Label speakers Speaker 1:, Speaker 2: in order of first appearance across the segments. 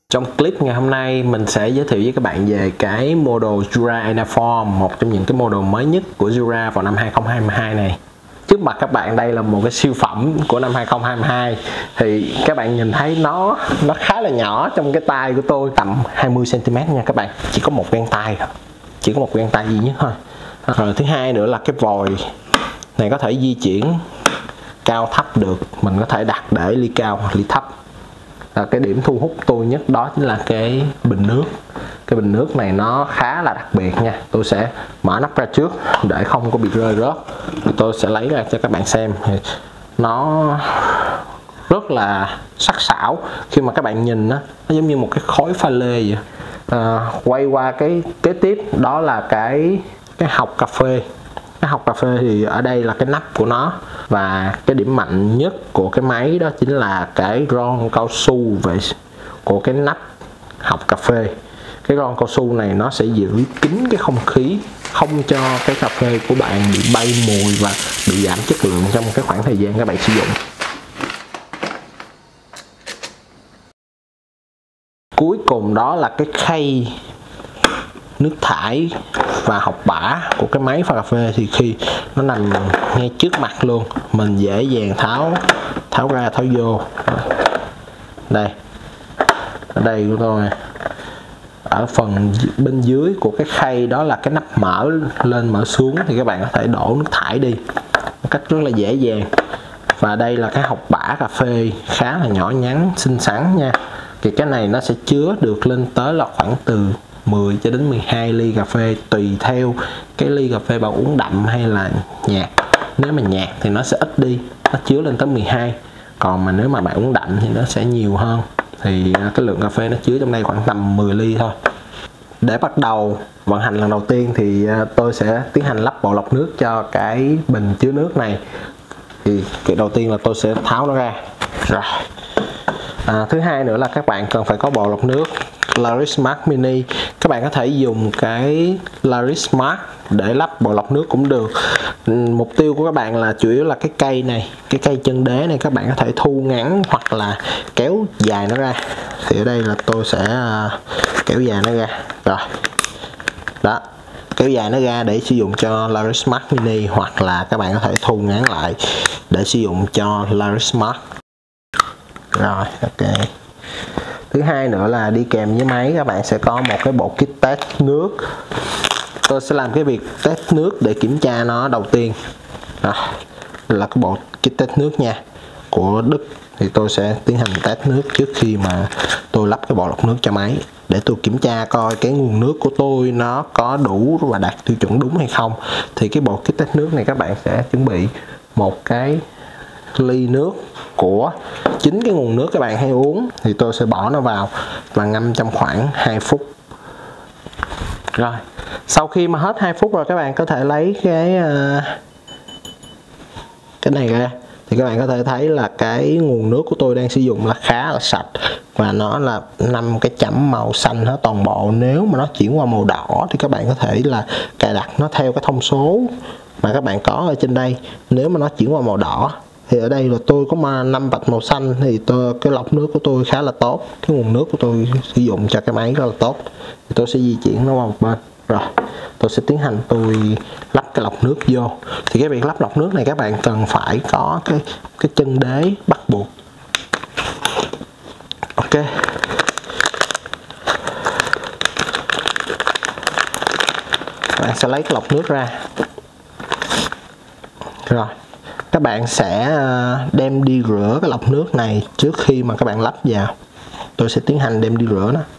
Speaker 1: Trong clip ngày hôm nay mình sẽ giới thiệu với các bạn về cái model Jura Enaform, một trong những cái model mới nhất của Jura vào năm 2022 này. Trước mặt các bạn đây là một cái siêu phẩm của năm 2022. Thì các bạn nhìn thấy nó khá là nhỏ trong cái tay của tôi, tầm 20 cm nha các bạn. Chỉ có một gang tay thôi. Chỉ có một gang tay duy nhất thôi. Rồi thứ hai nữa là cái vòi này có thể di chuyển cao thấp được, mình có thể đặt để ly cao hoặc ly thấp. Cái điểm thu hút tôi nhất đó chính là cái bình nước. Cái bình nước này nó khá là đặc biệt nha. Tôi sẽ mở nắp ra trước để không có bị rơi rớt. Tôi sẽ lấy ra cho các bạn xem. Nó rất là sắc sảo. Khi mà các bạn nhìn nó giống như một cái khối pha lê vậy. Quay qua cái kế tiếp đó là cái hộc cà phê. Cái hộc cà phê thì ở đây là cái nắp của nó, và cái điểm mạnh nhất của cái máy đó chính là cái ron cao su của cái nắp hộc cà phê. Cái ron cao su này nó sẽ giữ kín cái không khí, không cho cái cà phê của bạn bị bay mùi và bị giảm chất lượng trong cái khoảng thời gian các bạn sử dụng. Cuối cùng đó là cái khay nước thải và học bã của cái máy pha cà phê. Thì khi nó nằm ngay trước mặt luôn, mình dễ dàng tháo ra tháo vô. Đây, ở đây của tôi, ở phần bên dưới của cái khay đó là cái nắp mở lên mở xuống, thì các bạn có thể đổ nước thải đi một cách rất là dễ dàng. Và đây là cái học bã cà phê khá là nhỏ nhắn xinh xắn nha. Thì cái này nó sẽ chứa được lên tới là khoảng từ 10 cho đến 12 ly cà phê, tùy theo cái ly cà phê bạn uống đậm hay là nhạt. Nếu mà nhạt thì nó sẽ ít đi, nó chứa lên tới 12. Còn mà nếu mà bạn uống đậm thì nó sẽ nhiều hơn. Thì cái lượng cà phê nó chứa trong đây khoảng tầm 10 ly thôi. Để bắt đầu vận hành lần đầu tiên thì tôi sẽ tiến hành lắp bộ lọc nước cho cái bình chứa nước này. Thì cái đầu tiên là tôi sẽ tháo nó ra. Rồi. Thứ hai nữa là các bạn cần phải có bộ lọc nước Larismart Mini. Các bạn có thể dùng cái Larismart để lắp bộ lọc nước cũng được. Mục tiêu của các bạn là chủ yếu là cái cây này, cái cây chân đế này các bạn có thể thu ngắn hoặc là kéo dài nó ra. Thì ở đây là tôi sẽ kéo dài nó ra. Rồi. Đó, kéo dài nó ra để sử dụng cho Larismart Mini, hoặc là các bạn có thể thu ngắn lại để sử dụng cho Larismart. Rồi, ok. Thứ hai nữa là đi kèm với máy các bạn sẽ có một cái bộ kit test nước. Tôi sẽ làm cái việc test nước để kiểm tra nó đầu tiên. Đây là cái bộ kit test nước nha, của Đức. Thì tôi sẽ tiến hành test nước trước khi mà tôi lắp cái bộ lọc nước cho máy, để tôi kiểm tra coi cái nguồn nước của tôi nó có đủ và đạt tiêu chuẩn đúng hay không. Thì cái bộ kit test nước này các bạn sẽ chuẩn bị một cái ly nước của chính cái nguồn nước các bạn hay uống. Thì tôi sẽ bỏ nó vào và ngâm trong khoảng 2 phút. Rồi, sau khi mà hết 2 phút rồi các bạn có thể lấy cái này ra. Thì các bạn có thể thấy là cái nguồn nước của tôi đang sử dụng là khá là sạch, và nó là 5 cái chấm màu xanh hết toàn bộ. Nếu mà nó chuyển qua màu đỏ thì các bạn có thể là cài đặt nó theo cái thông số mà các bạn có ở trên đây. Nếu mà nó chuyển qua màu đỏ thì ở đây là tôi có 5 vạch màu xanh, thì cái lọc nước của tôi khá là tốt. Cái nguồn nước của tôi sử dụng cho cái máy rất là tốt. Thì tôi sẽ di chuyển nó qua một bên. Rồi, tôi sẽ tiến hành tôi lắp cái lọc nước vô. Thì cái việc lắp lọc nước này các bạn cần phải có cái chân đế bắt buộc. Ok. Các bạn sẽ lấy cái lọc nước ra. Rồi, các bạn sẽ đem đi rửa cái lọc nước này trước khi mà các bạn lắp vào. Tôi sẽ tiến hành đem đi rửa nó.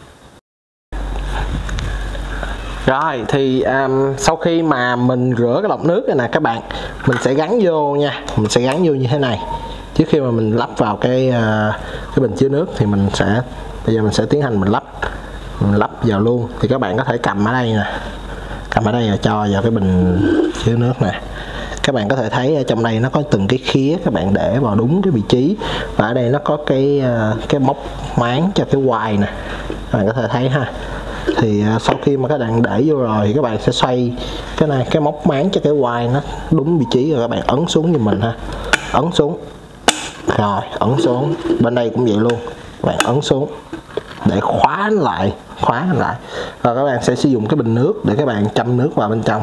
Speaker 1: Rồi, thì sau khi mà mình rửa cái lọc nước này nè các bạn, mình sẽ gắn vô nha. Mình sẽ gắn vô như thế này. Trước khi mà mình lắp vào cái bình chứa nước thì bây giờ mình sẽ tiến hành mình lắp vào luôn. Thì các bạn có thể cầm ở đây nè. Cầm ở đây là cho vào cái bình chứa nước nè. Các bạn có thể thấy ở trong đây nó có từng cái khía, các bạn để vào đúng cái vị trí. Và ở đây nó có cái móc máng cho cái quai nè. Các bạn có thể thấy ha. Thì sau khi mà các bạn để vô rồi thì các bạn sẽ xoay cái này, cái móc máng cho cái quai nó đúng vị trí, rồi các bạn ấn xuống như mình ha. Ấn xuống. Rồi, ấn xuống. Bên đây cũng vậy luôn. bạn ấn xuống để khóa lại. Rồi các bạn sẽ sử dụng cái bình nước để các bạn châm nước vào bên trong.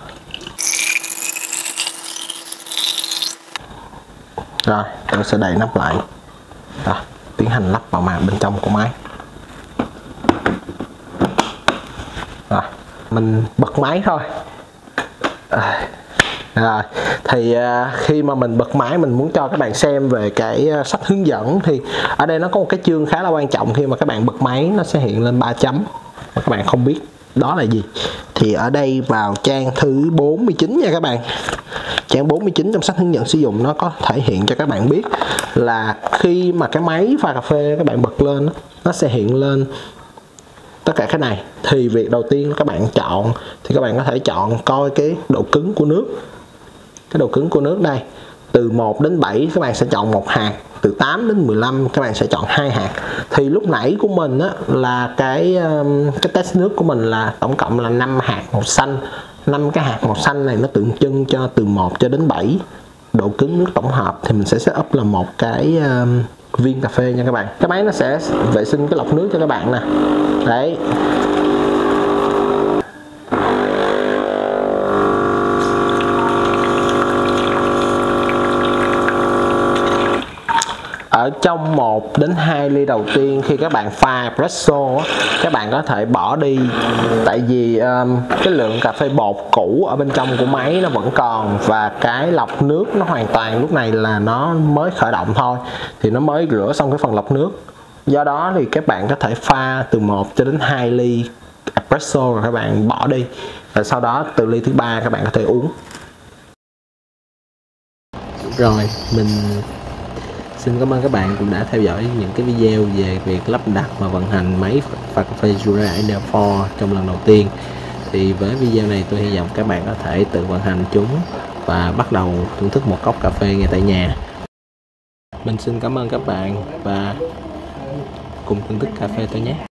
Speaker 1: Rồi tôi sẽ đậy nắp lại. Rồi tiến hành lắp vào bên trong của máy. Rồi mình bật máy thôi. Rồi thì khi mà mình bật máy, mình muốn cho các bạn xem về cái sách hướng dẫn, thì ở đây nó có một cái chương khá là quan trọng. Khi mà các bạn bật máy nó sẽ hiện lên 3 chấm mà các bạn không biết đó là gì. Thì ở đây vào trang thứ 49 nha các bạn, trang 49 trong sách hướng dẫn sử dụng, nó có thể hiện cho các bạn biết là khi mà cái máy pha cà phê các bạn bật lên, nó sẽ hiện lên tất cả cái này. Thì việc đầu tiên các bạn chọn, thì các bạn có thể chọn coi cái độ cứng của nước. Cái độ cứng của nước đây, từ 1 đến 7 các bạn sẽ chọn 1 hạt, từ 8 đến 15 các bạn sẽ chọn 2 hạt. Thì lúc nãy của mình á, là cái test nước của mình là tổng cộng là 5 hạt màu xanh. 5 cái hạt màu xanh này nó tượng trưng cho từ 1 cho đến 7 độ cứng nước tổng hợp. Thì mình sẽ set up là một cái viên cà phê nha các bạn. Cái máy nó sẽ vệ sinh cái lọc nước cho các bạn nè. Đấy. Ở trong 1 đến 2 ly đầu tiên khi các bạn pha espresso, các bạn có thể bỏ đi, tại vì cái lượng cà phê bột cũ ở bên trong của máy nó vẫn còn, và cái lọc nước nó hoàn toàn lúc này là nó mới khởi động thôi, thì nó mới rửa xong cái phần lọc nước. Do đó thì các bạn có thể pha từ 1 cho đến 2 ly espresso rồi các bạn bỏ đi, và sau đó từ ly thứ 3 các bạn có thể uống. Rồi, mình xin cảm ơn các bạn cũng đã theo dõi những cái video về việc lắp đặt và vận hành máy pha cà phê Jura Enel4 trong lần đầu tiên. Thì với video này tôi hy vọng các bạn có thể tự vận hành chúng và bắt đầu thưởng thức một cốc cà phê ngay tại nhà. Mình xin cảm ơn các bạn và cùng thưởng thức cà phê tôi nhé.